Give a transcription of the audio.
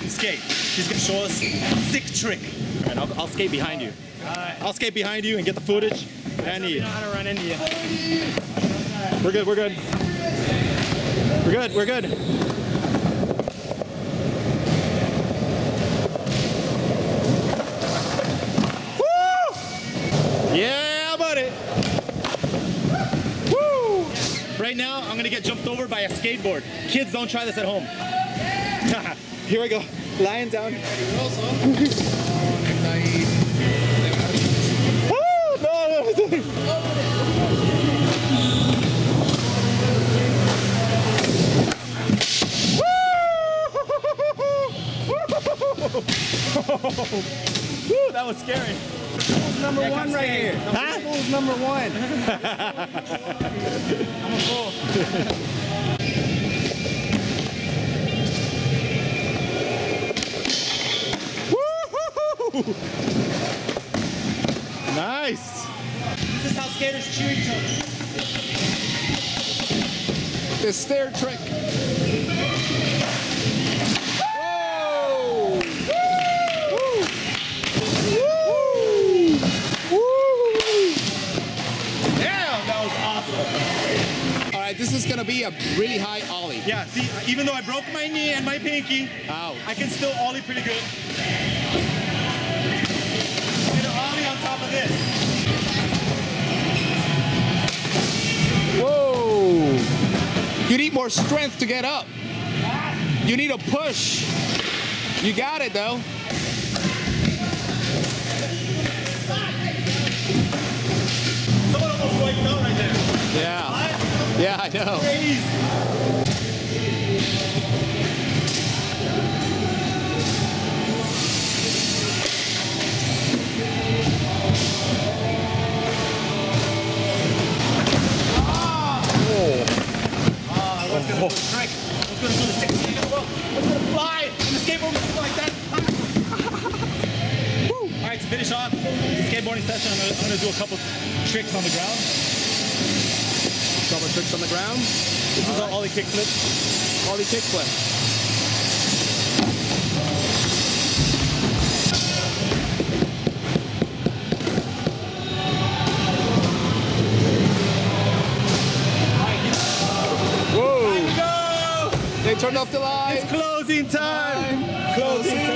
to skate. He's gonna show us a sick trick. All right, I'll skate behind you. All right. I'll skate behind you and get the footage. And You know how to run into you. we're good. We're good. We're good. We're good. Woo! Yeah, buddy. Woo! Right now, I'm gonna get jumped over by a skateboard. Kids, don't try this at home. Here we go. Lying down. Woo! No. Woo, that was scary. Fool's number one right here. Huh? Fool's number one. I'm a fool. Woo! Nice. This is how skaters cheer each other. The stair trick. This is gonna be a really high ollie. Yeah, see, even though I broke my knee and my pinky, I can still ollie pretty good. I'm gonna ollie on top of this. Whoa! You need more strength to get up. You need a push. You got it though. Someone almost wiped out right there. Yeah. Yeah, I know. Crazy. I was gonna do a trick. I was gonna do the 16 in a row. I was gonna fly, and the skateboard was like that. All right, to finish off the skateboarding session, I'm gonna do a couple tricks on the ground. Couple tricks on the ground. This is an ollie kickflip. Ollie kickflip. Whoa! Go! They turned off the lights. It's closing time. Closing